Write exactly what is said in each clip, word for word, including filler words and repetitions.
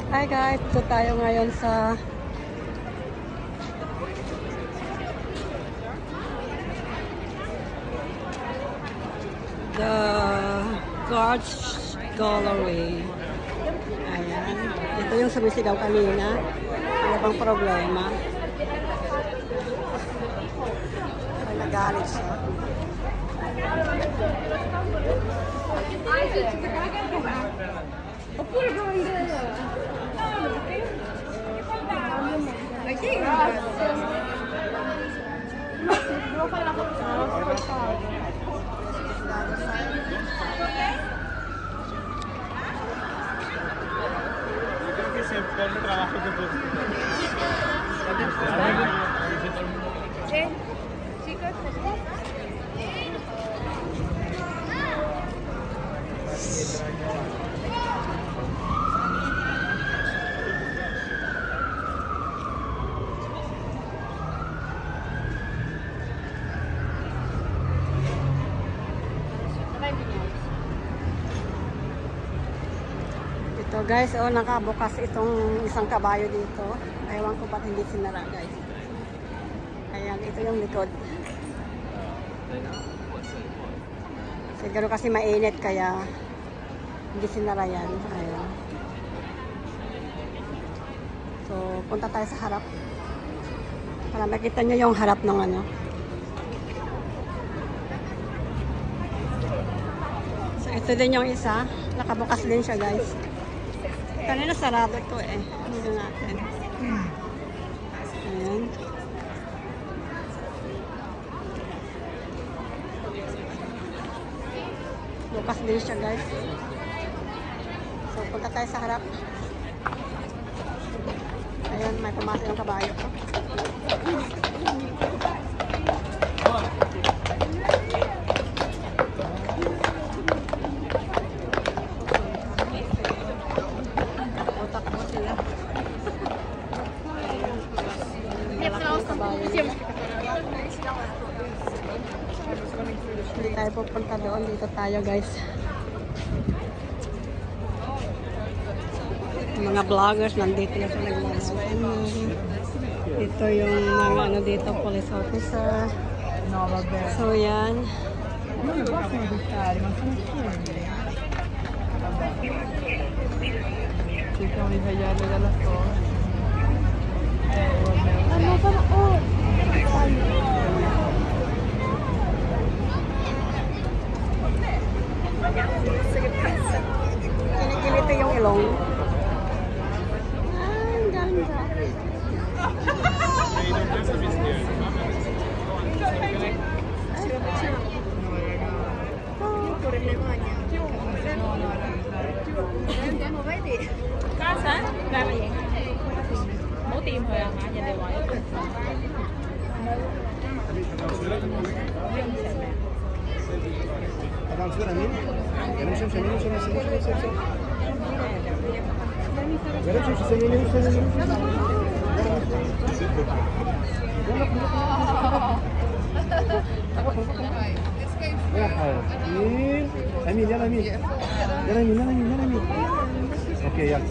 Hi guys, ito tayo ngayon sa The Gorge Gallery. Ayan. Ito yung sumisigaw kanina. Ano bang problema? Ay, nagalit siya. Trabajo de Eh, chicos, Ito guys, oh, nakabukas itong isang kabayo dito. Ewan ko ba't hindi sinara guys. Ayan, ito yung likod. Siguro kasi mainit kaya hindi sinara yan. Ayan. So, punta tayo sa harap. Para makita nyo yung harap ng ano. So, ito din yung isa. Nakabukas din siya guys. Kanina sarado ito eh. Hindi natin. Ayan. Bukas din siya guys. So punta tayo sa harap. Ayan, may pumasok yung kabayo ko. Hindi tayo pupunta doon. Dito tayo guys. Yung mga vloggers nandito na sa naglalaro. Ito yung mga ano dito, police officer. So yan. Ano ba na? Oh! Kinikiliti yung ilong. Ah, ang ganda. Casa, ba vậy? Muốn tìm thôi à hả? Nhà đều gọi Adam صورة مين؟ كلام شمس مين شمس شمس شمس شمس كلام شمس مين شمس يا حبيبي أمين يلا أمين يلا أمين يلا أمين يلا أمين أوكي يلا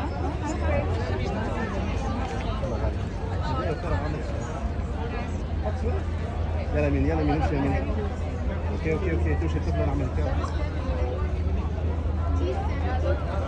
يلا أمين يلا أمين امشي أمين اوكي اوكي اوكي تمشي تفضل عمل كده